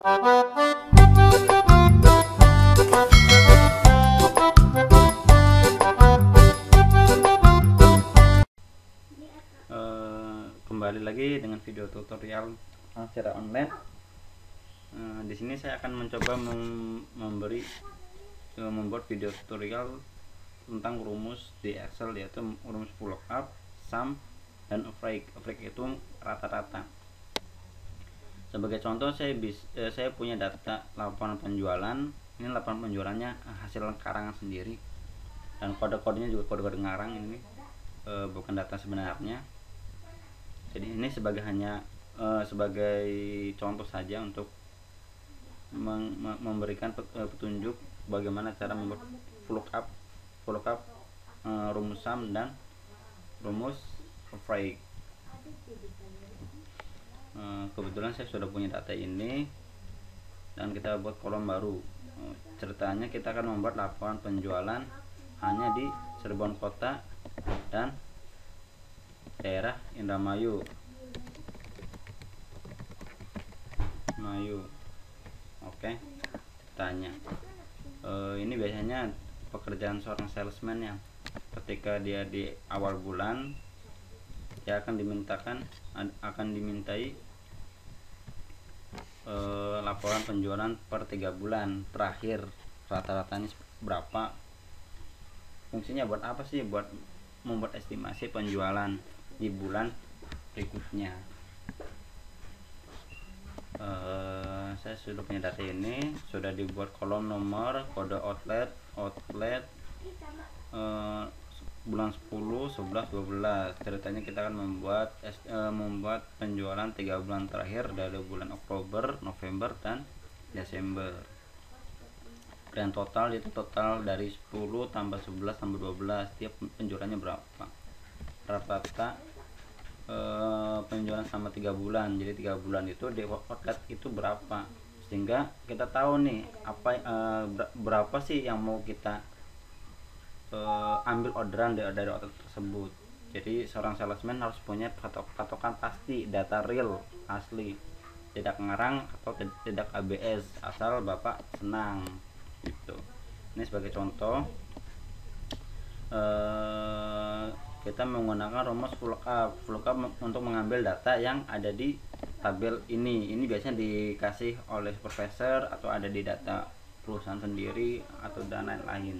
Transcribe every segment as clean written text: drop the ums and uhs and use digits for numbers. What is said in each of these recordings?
Kembali lagi dengan video tutorial secara online. Di sini saya akan mencoba membuat video tutorial tentang rumus di Excel, yaitu rumus VLOOKUP, SUM, dan average. Average itu rata-rata. Sebagai contoh, saya punya data laporan penjualan. Ini laporan penjualannya hasil karangan sendiri, dan kode-kodenya juga kode-kode ngarang. Ini bukan data sebenarnya. Jadi ini sebagai contoh saja untuk memberikan petunjuk bagaimana cara membuat VLOOKUP, rumus SUM, dan rumus average. Kebetulan saya sudah punya data ini, dan kita buat kolom baru. Ceritanya kita akan membuat laporan penjualan hanya di Cirebon Kota dan daerah Indramayu. Oke, tanya. Ini biasanya pekerjaan seorang salesman yang ketika dia di awal bulan, dia akan dimintai laporan penjualan per 3 bulan terakhir, rata-ratanya berapa. Fungsinya buat apa sih? Buat membuat estimasi penjualan di bulan berikutnya. Saya sudah punya data ini, sudah dibuat kolom nomor, kode outlet bulan 10, 11, 12. Ceritanya kita akan membuat penjualan 3 bulan terakhir dari bulan Oktober, November, dan Desember. Dan total itu total dari 10 tambah 11 tambah 12, tiap penjualannya berapa. Rata-rata penjualan sama 3 bulan. Jadi 3 bulan itu di outlet itu berapa, sehingga kita tahu nih berapa sih yang mau kita ambil orderan dari outlet tersebut. Jadi seorang salesman harus punya patokan pasti, data real, asli, tidak ngarang atau tidak ABS, asal Bapak senang gitu. Ini sebagai contoh, kita menggunakan rumus VLOOKUP untuk mengambil data yang ada di tabel ini. Ini biasanya dikasih oleh supervisor atau ada di data perusahaan sendiri atau dan lain-lain.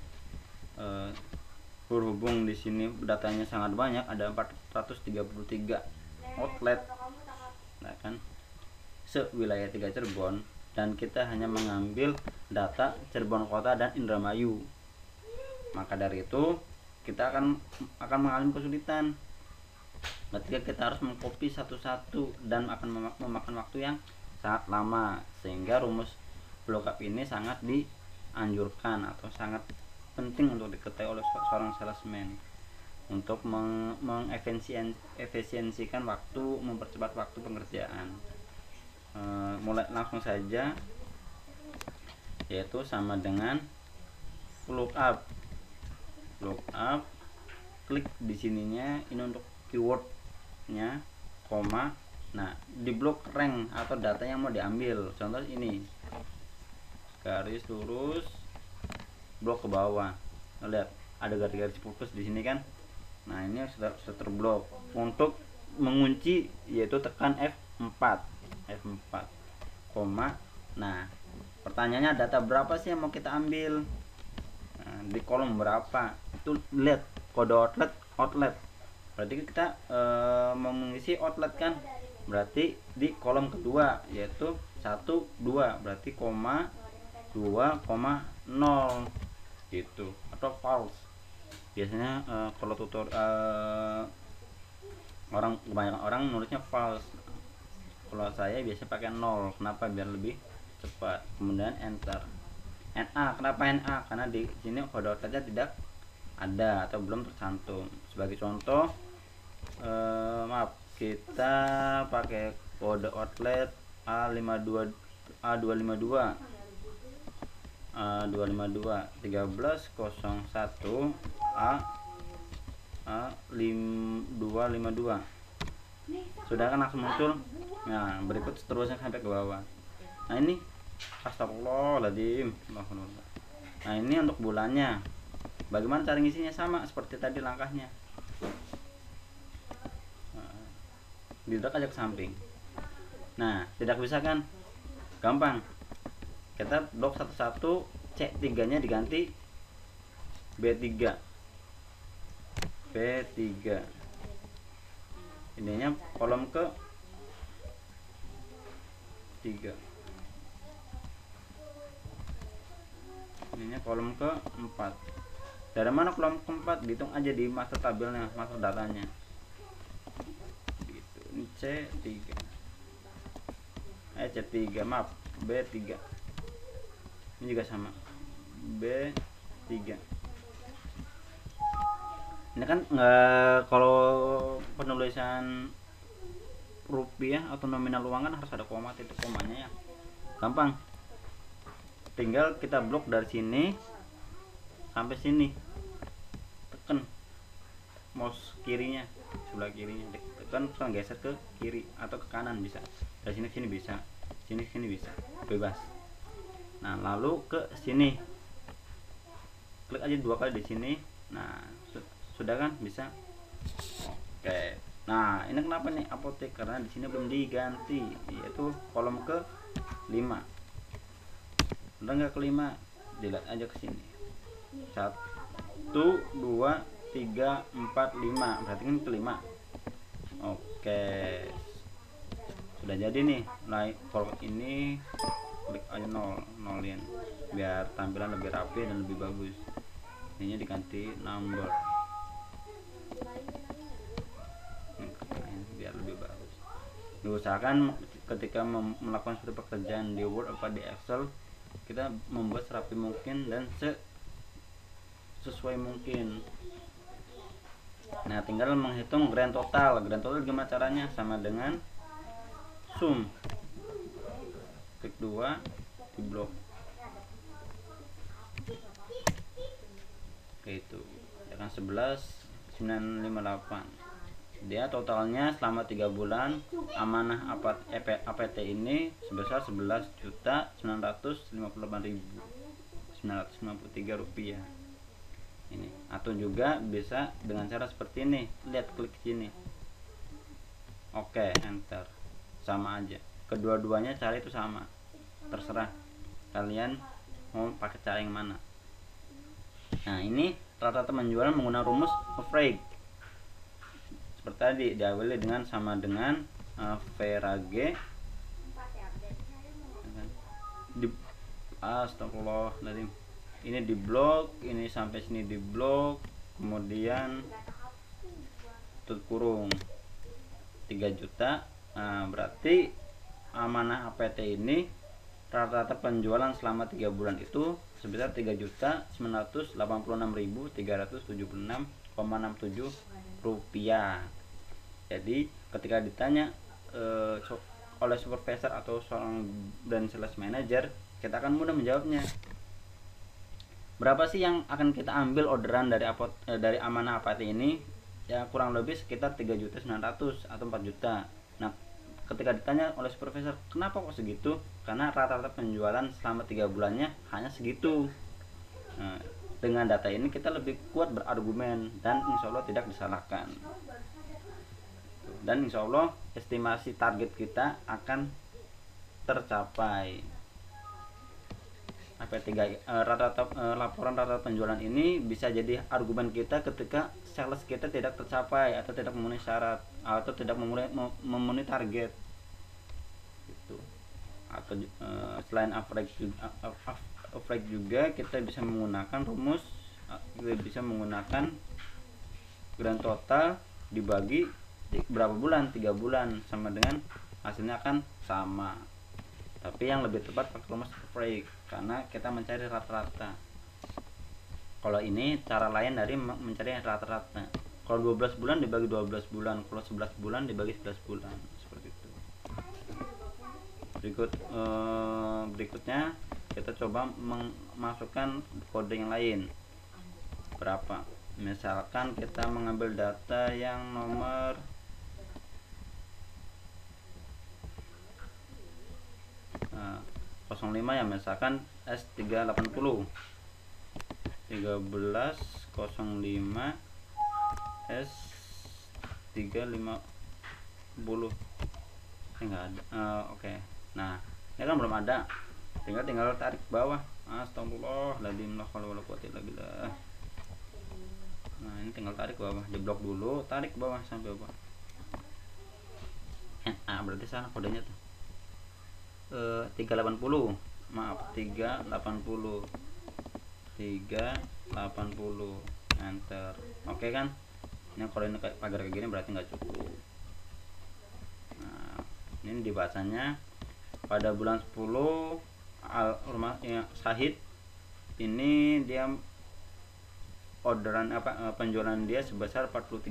Berhubung di sini datanya sangat banyak, ada 433 outlet, nah kan, sewilayah 3 Cirebon, dan kita hanya mengambil data Cirebon Kota dan Indramayu. Maka dari itu kita akan mengalami kesulitan ketika kita harus mengcopy satu-satu, dan akan memakan waktu yang sangat lama, sehingga rumus VLOOKUP ini sangat dianjurkan atau sangat penting untuk diketahui oleh seorang salesman untuk mengefisiensikan waktu, mempercepat waktu pengerjaan. Mulai langsung saja, yaitu sama dengan VLOOKUP, klik di sininya, ini untuk keywordnya, koma. Nah, di blok rank atau data yang mau diambil, contoh ini, garis lurus, blok ke bawah. Lihat ada garis fokus di sini kan. Nah, ini sudah terblok. Untuk mengunci yaitu tekan F4, koma. Nah, pertanyaannya data berapa sih yang mau kita ambil? Nah, di kolom berapa itu, lihat kode outlet. Berarti kita mau mengisi outlet kan, berarti di kolom kedua, yaitu 1, 2, berarti koma 2, 0 gitu, atau false. Biasanya kalau kebanyakan orang nulisnya false. Kalau saya biasanya pakai 0. Kenapa? Biar lebih cepat. Kemudian enter. NA, kenapa NA? Karena di sini kode outletnya tidak ada atau belum tercantum. Sebagai contoh, kita pakai kode outlet A252 1301 A252. Sudah kan langsung muncul. Nah, berikut seterusnya sampai ke bawah. Nah ini astagfirullahaladzim. Nah ini untuk bulannya. Bagaimana cara ngisinya? Sama seperti tadi langkahnya. Didrag aja ke samping. Nah tidak bisa kan? Gampang, kita blok satu-satu. C3 nya diganti B3. Ininya kolom ke 3, ininya kolom ke 4. Dari mana kolom ke 4? Dihitung aja di master tabelnya, master datanya gitu. Ini C3, C3 maaf, B3. Ini juga sama, B3. Ini kan nggak, kalau penulisan rupiah atau nominal uang kan harus ada koma, titik komanya ya. Gampang, tinggal kita blok dari sini sampai sini, tekan mouse kirinya, sebelah kirinya tekan, terus geser ke kiri atau ke kanan bisa. Dari sini ke sini bisa, sini ke sini bisa, bebas. Nah lalu ke sini, klik aja 2 kali di sini. Nah sudah kan, bisa. Oke. Nah ini kenapa nih apotek? Karena di sini belum diganti, yaitu kolom ke 5. Udah nggak ke 5, dilihat aja ke sini. 1, 2, 3, 4, 5, berarti kan ke 5. Oke, sudah jadi nih. Like kalau ini klik aja 0, nolin biar tampilan lebih rapi dan lebih bagus. Ini diganti number biar lebih bagus. Diusahakan ketika melakukan suatu pekerjaan di Word atau di Excel, kita membuat serapi mungkin dan sesuai mungkin. Nah tinggal menghitung grand total. Grand total gimana caranya? Sama dengan sum, klik 2 di blok. Oke, itu ya kan 11.958. Dia totalnya selama 3 bulan amanah APT ini sebesar 11.958.993 rupiah. Ini atau juga bisa dengan cara seperti ini. Lihat, klik sini. Oke, enter. Sama aja. Kedua-duanya cara itu sama. Terserah kalian mau pakai cara yang mana. Nah, ini rata-rata penjualan menggunakan rumus average. Seperti tadi diawali dengan sama dengan VRAG di astagfirullahaladzim. Ini di blok, ini sampai sini di blok, kemudian tutup kurung 3 juta. Nah, berarti amanah APT ini rata-rata penjualan selama 3 bulan itu sebesar 3.986.376,67 rupiah. Jadi ketika ditanya oleh supervisor atau seorang brand sales manager, kita akan mudah menjawabnya. Berapa sih yang akan kita ambil orderan dari amanah APT ini? Ya kurang lebih sekitar 3.900.000 atau 4 juta. Nah ketika ditanya oleh supervisor, kenapa kok segitu? Karena rata-rata penjualan selama 3 bulannya hanya segitu. Nah, dengan data ini kita lebih kuat berargumen dan insya Allah tidak disalahkan. Dan insya Allah estimasi target kita akan tercapai. Laporan rata-rata penjualan ini bisa jadi argumen kita ketika sales kita tidak tercapai atau tidak memenuhi syarat atau tidak memenuhi target gitu. Atau selain average juga kita bisa menggunakan rumus, kita bisa menggunakan grand total dibagi berapa bulan, 3 bulan, sama dengan hasilnya akan sama. Tapi yang lebih tepat pakai rumus average karena kita mencari rata-rata. Kalau ini cara lain dari mencari rata-rata. Kalau 12 bulan dibagi 12 bulan, kalau 11 bulan dibagi 11 bulan, seperti itu. Berikutnya kita coba memasukkan kode yang lain. Berapa? Misalkan kita mengambil data yang nomor 1305 ya, misalkan S380 1305 S350 enggak ada. Oke. Nah, ini kan belum ada, tinggal tarik ke bawah. Astagfirullahaladzim, la haula wala quwwata illa billah. Nah, ini tinggal tarik ke bawah, jeblok dulu, tarik ke bawah sampai bawah. Berarti salah kodenya tuh. 380. Maaf, 380. 380 enter. Oke kan? Ini kalau ini pagar kayak gini berarti nggak cukup. Nah, ini dibacanya pada bulan 10 rumah ya, Syahid ini dia orderan penjualan dia sebesar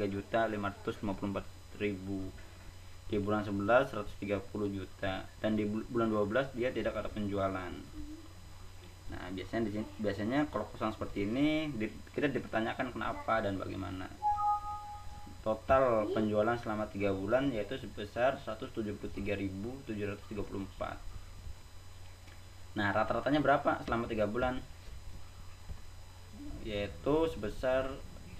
43.554.000. Di bulan 11 130 juta, dan di bulan 12 dia tidak ada penjualan. Nah, biasanya kalau kosong seperti ini kita dipertanyakan kenapa dan bagaimana. Total penjualan selama 3 bulan yaitu sebesar 173.734. Nah, rata-ratanya berapa selama 3 bulan? Yaitu sebesar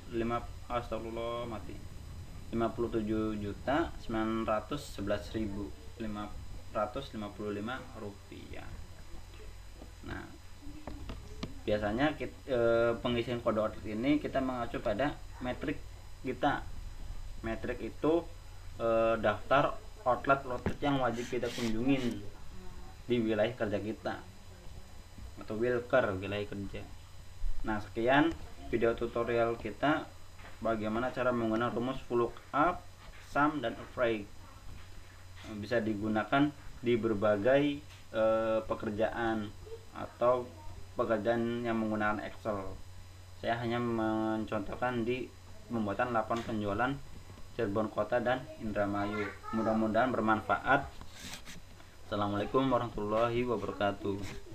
57.911.555 rupiah. Nah, biasanya pengisian kode outlet ini kita mengacu pada metrik kita. Metrik itu daftar outlet yang wajib kita kunjungin di wilayah kerja kita, atau wilker, wilayah kerja. Nah, sekian video tutorial kita bagaimana cara menggunakan rumus VLOOKUP, SUM, dan ARRAY. Bisa digunakan di berbagai pekerjaan atau pekerjaan yang menggunakan Excel. Saya hanya mencontohkan di pembuatan laporan penjualan Cirebon Kota dan Indramayu. Mudah-mudahan bermanfaat. Assalamualaikum warahmatullahi wabarakatuh.